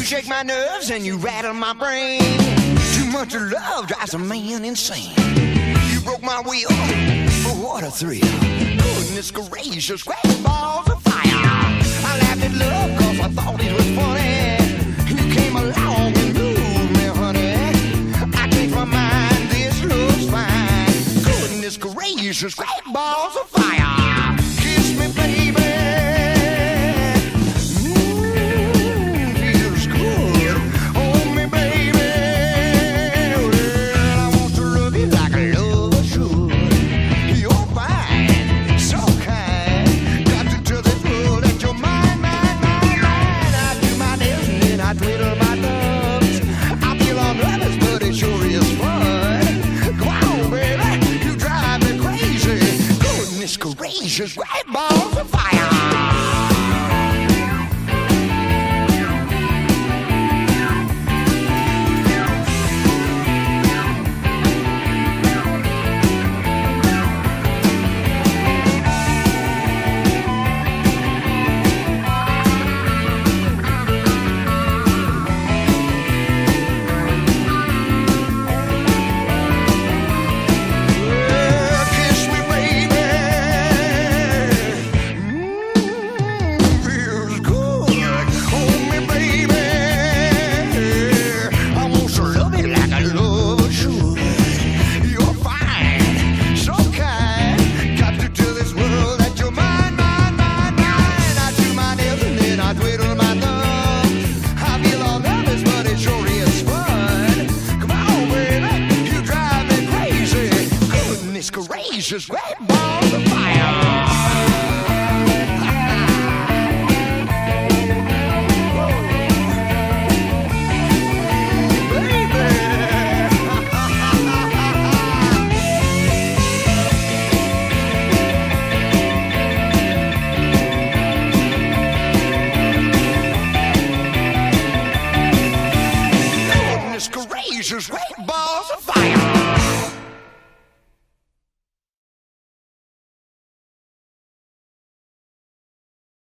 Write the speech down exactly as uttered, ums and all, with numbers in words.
shake my nerves and you rattle my brain. Too much love drives a man insane. You broke my wheel, but what a thrill. Goodness gracious, great balls of fire. I laughed at love cause I thought it was funny. You came along and moved me, honey. I changed my mind, this looks fine. Goodness gracious, great balls of fire. Kiss me, baby. Gracious,